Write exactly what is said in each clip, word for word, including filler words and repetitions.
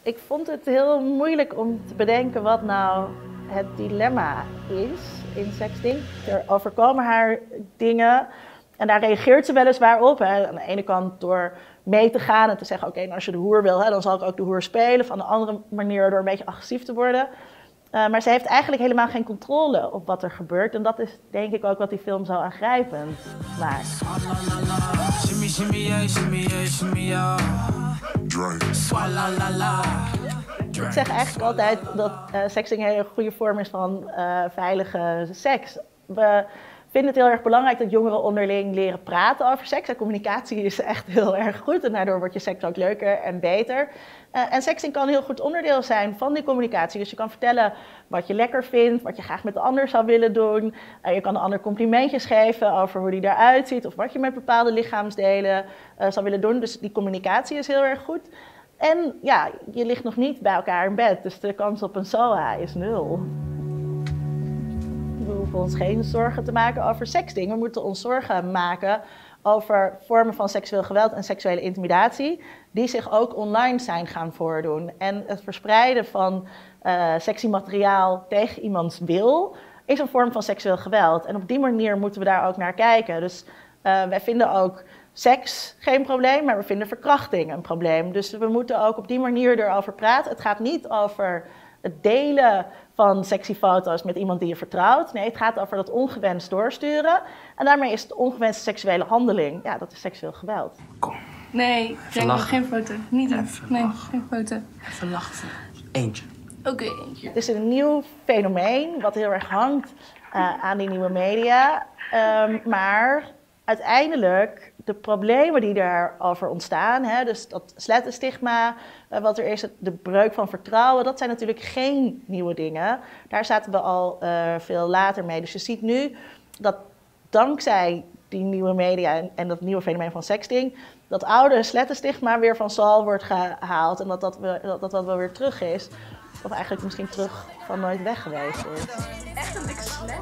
Ik vond het heel moeilijk om te bedenken wat nou het dilemma is in sexting. Er overkomen haar dingen en daar reageert ze weliswaar op. Hè. Aan de ene kant door mee te gaan en te zeggen, oké, okay, als je de hoer wil, hè, dan zal ik ook de hoer spelen. Of aan de andere manier door een beetje agressief te worden. Uh, maar ze heeft eigenlijk helemaal geen controle op wat er gebeurt. En dat is denk ik ook wat die film zo aangrijpend maakt. Ik zeg eigenlijk altijd dat uh, sexting een hele goede vorm is van uh, veilige seks. We vinden het heel erg belangrijk dat jongeren onderling leren praten over seks. En communicatie is echt heel erg goed en daardoor wordt je seks ook leuker en beter. Uh, en sexting kan een heel goed onderdeel zijn van die communicatie. Dus je kan vertellen wat je lekker vindt, wat je graag met de ander zou willen doen. Uh, je kan de ander complimentjes geven over hoe die eruit ziet of wat je met bepaalde lichaamsdelen uh, zou willen doen. Dus die communicatie is heel erg goed. En ja, je ligt nog niet bij elkaar in bed, dus de kans op een S O A is nul. We hoeven ons geen zorgen te maken over seksting. We moeten ons zorgen maken over vormen van seksueel geweld en seksuele intimidatie die zich ook online zijn gaan voordoen. En het verspreiden van uh, sexy materiaal tegen iemands wil is een vorm van seksueel geweld. En op die manier moeten we daar ook naar kijken. Dus uh, wij vinden ook seks geen probleem, maar we vinden verkrachting een probleem. Dus we moeten ook op die manier erover praten. Het gaat niet over het delen van sexy foto's met iemand die je vertrouwt. Nee, het gaat over dat ongewenst doorsturen. En daarmee is het ongewenste seksuele handeling. Ja, dat is seksueel geweld. Kom. Nee, denk nog geen foto. Niet doen. Nee, lachen. geen foto. Even lachen. Eentje. Oké, okay, eentje. Het is een nieuw fenomeen wat heel erg hangt uh, aan die nieuwe media. Um, maar uiteindelijk, de problemen die daarover ontstaan, hè, dus dat slettenstigma, uh, wat er is, de breuk van vertrouwen, dat zijn natuurlijk geen nieuwe dingen. Daar zaten we al uh, veel later mee. Dus je ziet nu dat dankzij die nieuwe media en, en dat nieuwe fenomeen van sexting, dat oude slettenstigma weer van stal wordt gehaald en dat dat, we, dat, dat, dat wel weer terug is. Of eigenlijk misschien terug van nooit weg geweest is. Echt een dikke slet.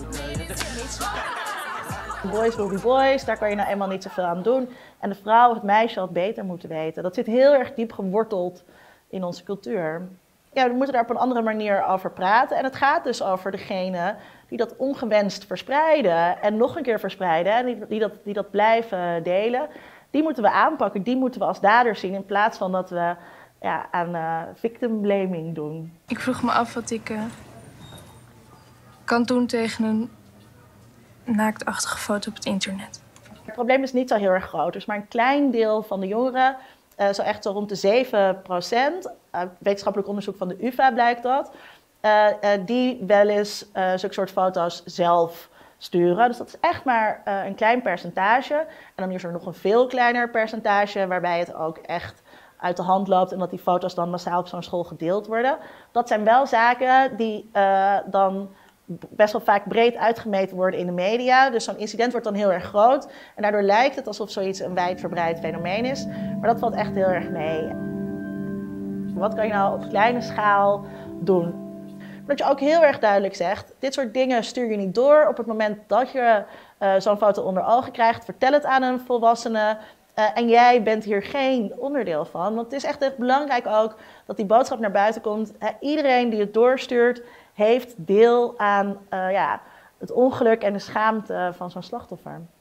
Boys will be boys, daar kan je nou eenmaal niet zoveel aan doen. En de vrouw, het meisje, had beter moeten weten. Dat zit heel erg diep geworteld in onze cultuur. Ja, we moeten daar op een andere manier over praten. En het gaat dus over degene die dat ongewenst verspreiden en nog een keer verspreiden en die, die, dat, die dat blijven delen. Die moeten we aanpakken, die moeten we als dader zien in plaats van dat we ja, aan uh, victim blaming doen. Ik vroeg me af wat ik uh, kan doen tegen een naaktachtige foto op het internet. Het probleem is niet zo heel erg groot. Dus maar een klein deel van de jongeren, uh, zo echt zo rond de zeven procent, uh, wetenschappelijk onderzoek van de U vA blijkt dat, uh, uh, die wel eens uh, zulke soort foto's zelf sturen. Dus dat is echt maar uh, een klein percentage. En dan is er nog een veel kleiner percentage waarbij het ook echt uit de hand loopt en dat die foto's dan massaal op zo'n school gedeeld worden. Dat zijn wel zaken die uh, dan best wel vaak breed uitgemeten worden in de media. Dus zo'n incident wordt dan heel erg groot. En daardoor lijkt het alsof zoiets een wijdverbreid fenomeen is. Maar dat valt echt heel erg mee. Wat kan je nou op kleine schaal doen? Dat je ook heel erg duidelijk zegt, dit soort dingen stuur je niet door. Op het moment dat je uh, zo'n foto onder ogen krijgt, vertel het aan een volwassene. Uh, en jij bent hier geen onderdeel van. Want het is echt, echt belangrijk ook dat die boodschap naar buiten komt. He, iedereen die het doorstuurt, heeft deel aan uh, ja, het ongeluk en de schaamte van zo'n slachtoffer.